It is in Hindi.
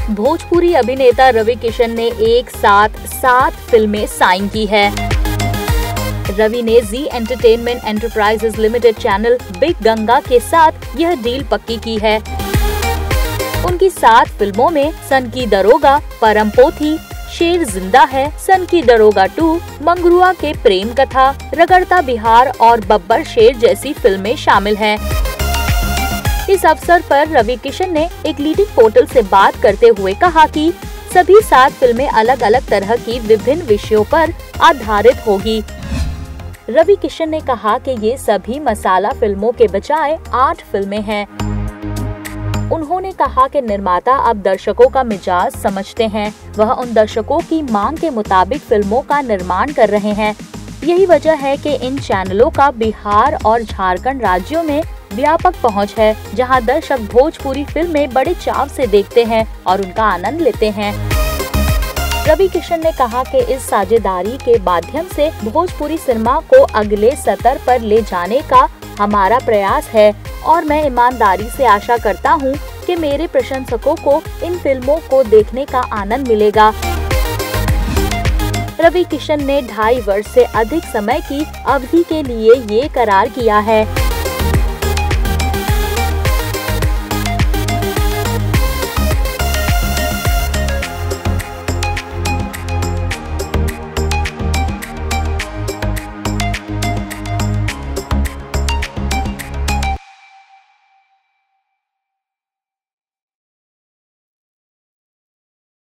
भोजपुरी अभिनेता रवि किशन ने एक साथ 7 फिल्में साइन की है। रवि ने Zee entertainment enterprises limited channel big Ganga के साथ यह डील पक्की की है। उनकी 7 फिल्मों में सन की दरोगा, परम पोथी, शेर जिंदा है, सन की दरोगा 2, मंगरुआ के प्रेम कथा, रगड़ता बिहार और बब्बर शेर जैसी फिल्में शामिल हैं। इस अवसर पर रवि किशन ने एक लीडिंग पोर्टल से बात करते हुए कहा कि सभी 7 फिल्में अलग अलग तरह की विभिन्न विषयों पर आधारित होगी। रवि किशन ने कहा कि ये सभी मसाला फिल्मों के बजाय 8 फिल्में हैं। उन्होंने कहा कि निर्माता अब दर्शकों का मिजाज समझते हैं। वह उन दर्शकों की मांग के मुताबिक फिल्मों का निर्माण कर रहे हैं। यही वजह है कि इन चैनलों का बिहार और झारखंड राज्यों में व्यापक पहुंच है, जहां दर्शक भोजपुरी फिल्में बड़े चाव से देखते हैं और उनका आनंद लेते हैं। रवि किशन ने कहा कि इस साझेदारी के माध्यम से भोजपुरी सिनेमा को अगले स्तर पर ले जाने का हमारा प्रयास है और मैं ईमानदारी से आशा करता हूं कि मेरे प्रशंसकों को इन फिल्मों को देखने का आनंद मिलेगा। रवि किशन ने 2.5 वर्ष से अधिक समय की अवधि के लिए ये करार किया है।